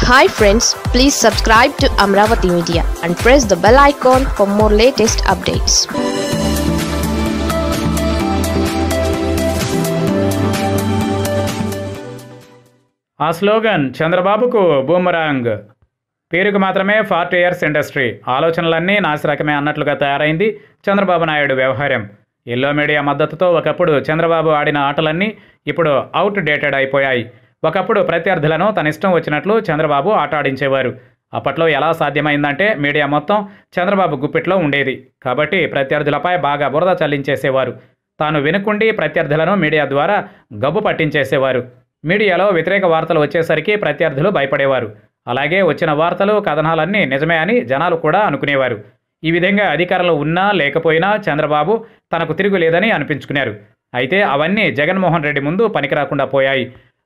Hi friends, please subscribe to Amaravathi Media and press the bell icon for more latest updates. ఆ slogan చంద్రబాబుకు boomerang. పేరుకు మాత్రమే 40 years industry, ఆలోచనలన్నీ నాసిరకమే అన్నట్లుగా తయారైంది చంద్రబాబు నాయుడు వ్యవహారం. ఎల్లో మీడియా మద్దతుతో ఒకప్పుడు చంద్రబాబు ఆడిన ఆటలన్నీ ఇప్పుడు అవుట్ డేటెడ్ అయిపోయాయి. ఒకప్పుడు ప్రత్యర్థులను తన ఇష్టం వచ్చినట్లు చంద్రబాబు ఆట ఆడించేవారు. అప్పట్లో ఎలా సాధ్యమైందంటే మీడియా మొత్తం చంద్రబాబు గుప్పిట్లో ఉండేది. కాబట్టి ప్రత్యర్థులపై బాగా బురద చల్లించేసేవారు. తాను వెనుకుండి ప్రత్యర్థులను మీడియా ద్వారా గబ్బు పట్టించేసేవారు. మీడియాలో వ్యతిరేక వార్తలు వచ్చేసరికి ప్రత్యర్థులు భయపడేవారు. అలాగే వచ్చిన వార్తలు కథనాలన్నీ నిజమే అని జనాలు కూడా అనుకునేవారు. ఈ విధంగా అధికారంలో ఉన్నా లేకపోయినా చంద్రబాబు తనకు తిరుగులేదని అనిపించుకున్నారు. అయితే అవన్నీ జగన్మోహన్ రెడ్డి ముందు పనికిరాకుండా పోయాయి.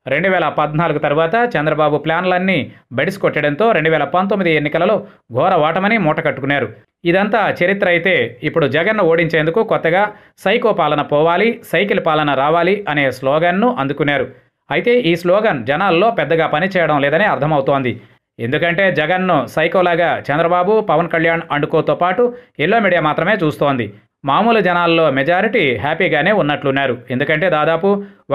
2014 తర్వాత చంద్రబాబు ప్లాన్లన్నీ బెడిసికొట్టడంతో 2019 ఎన్నికలలో ఘోర ఓటమని మూటకట్టుకున్నారు. ఇదంతా చరిత్ర అయితే ఇప్పుడు జగన్ను ఓడించేందుకు కొత్తగా సైకో పాలన పోవాలి, సైకిల్ పాలన రావాలి అనే స్లోగన్ను అందుకున్నారు. అయితే ఈ స్లోగన్ జనాల్లో పెద్దగా పనిచేయడం లేదని అర్థమవుతోంది. ఎందుకంటే జగన్ను సైకోలాగా చంద్రబాబు, పవన్ కళ్యాణ్ అండుకోతో పాటు ఎల్లో మీడియా మాత్రమే చూస్తోంది. మామూలు జనాల్లో మెజారిటీ హ్యాపీగానే ఉన్నట్లున్నారు. ఎందుకంటే దాదాపు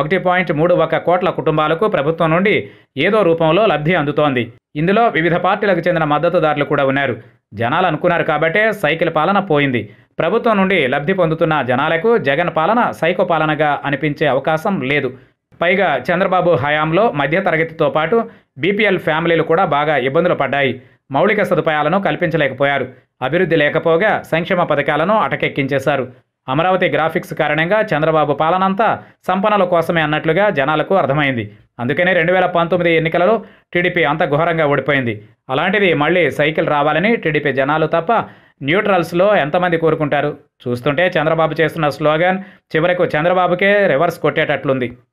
1.31 కోట్ల కుటుంబాలకు ప్రభుత్వం నుండి ఏదో రూపంలో లబ్ధి అందుతోంది. ఇందులో వివిధ పార్టీలకు చెందిన మద్దతుదారులు కూడా ఉన్నారు. జనాలు అనుకున్నారు కాబట్టే సైకిల్ పాలన పోయింది. ప్రభుత్వం నుండి లబ్ధి పొందుతున్న జనాలకు జగన్ పాలన సైకో పాలనగా అనిపించే అవకాశం లేదు. పైగా చంద్రబాబు హయాంలో మధ్యతరగతితో పాటు బీపీఎల్ ఫ్యామిలీలు కూడా బాగా ఇబ్బందులు పడ్డాయి. మౌలిక సదుపాయాలను కల్పించలేకపోయారు. అభివృద్ధి లేకపోగా సంక్షేమ పథకాలను అటకెక్కించేశారు. అమరావతి గ్రాఫిక్స్ కారణంగా చంద్రబాబు పాలనంతా సంపన్నుల కోసమే అన్నట్లుగా జనాలకు అర్థమైంది. అందుకనే 2019 ఎన్నికలలో టీడీపీ అంత ఘోరంగా ఓడిపోయింది. అలాంటిది మళ్ళీ సైకిల్ రావాలని టీడీపీ జనాలు తప్ప న్యూట్రల్స్లో ఎంతమంది కోరుకుంటారు? చూస్తుంటే చంద్రబాబు చేస్తున్న స్లోగన్ చివరకు చంద్రబాబుకే రివర్స్ కొట్టేటట్లుంది.